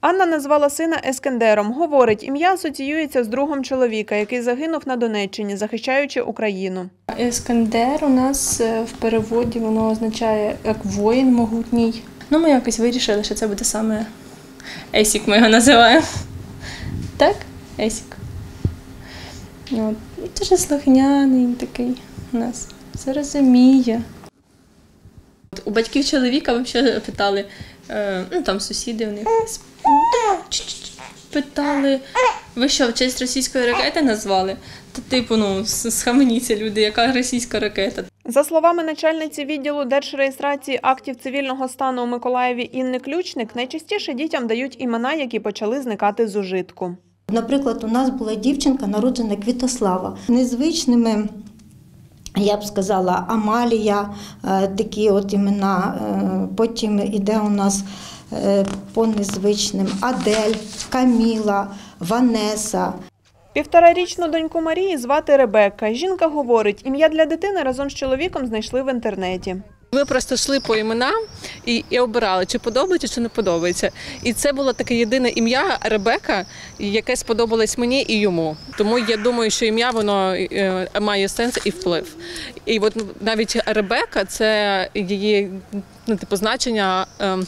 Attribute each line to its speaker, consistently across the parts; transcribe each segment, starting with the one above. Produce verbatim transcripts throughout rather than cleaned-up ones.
Speaker 1: Анна назвала сина Ескендером. Говорить, ім'я асоціюється з другом чоловіка, який загинув на Донеччині, захищаючи Україну.
Speaker 2: Ескендер у нас в переводі воно означає як воїн могутній. Ну, ми якось вирішили, що це буде саме Есік, ми його називаємо. Так? Есік. От. Дуже слухняний такий у нас, все розуміє. У батьків чоловіка взагалі питали, ну там сусіди у них питали, ви що, в честь російської ракети назвали? Та типу, ну, схаменіться люди, яка російська ракета.
Speaker 1: За словами начальниці відділу держреєстрації актів цивільного стану у Миколаєві Інни Ключник, найчастіше дітям дають імена, які почали зникати з ужитку.
Speaker 3: Наприклад, у нас була дівчинка, народжена Квітослава. Незвичними, я б сказала, Амалія, такі от імена. Потім іде у нас по незвичним Адель, Каміла, Ванеса.
Speaker 1: Півторарічну доньку Марії звати Ребекка. Жінка говорить, ім'я для дитини разом з чоловіком знайшли в інтернеті.
Speaker 4: Ми просто йшли по іменам і, і обирали, чи подобається, чи не подобається. І це було таке єдине ім'я Ребека, яке сподобалось мені і йому. Тому я думаю, що ім'я воно е, має сенс і вплив. І от навіть Ребека – це її, ну, типу, значення е,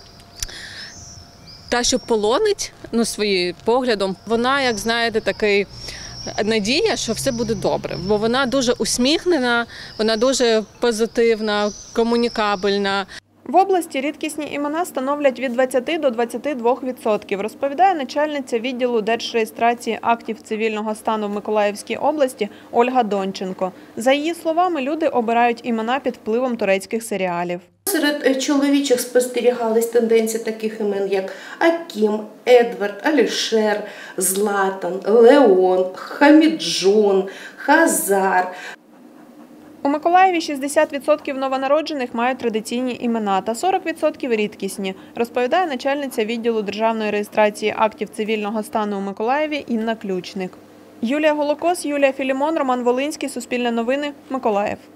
Speaker 4: та, що полонить, ну, своїм поглядом. Вона, як знаєте, такий надія, що все буде добре, бо вона дуже усміхнена, вона дуже позитивна, комунікабельна.
Speaker 1: В області рідкісні імена становлять від двадцяти до двадцяти двох відсотків, розповідає начальниця відділу держреєстрації актів цивільного стану в Миколаївській області Ольга Донченко. За її словами, люди обирають імена під впливом турецьких серіалів.
Speaker 5: Серед чоловічих спостерігались тенденції таких імен, як Акім, Едвард, Алішер, Златан, Леон, Хаміджон, Хазар.
Speaker 1: У Миколаєві шістдесят відсотків новонароджених мають традиційні імена та сорок відсотків рідкісні, розповідає начальниця відділу державної реєстрації актів цивільного стану у Миколаєві Інна Ключник. Юлія Голокос, Юлія Філімон, Роман Волинський, Суспільне новини, Миколаїв.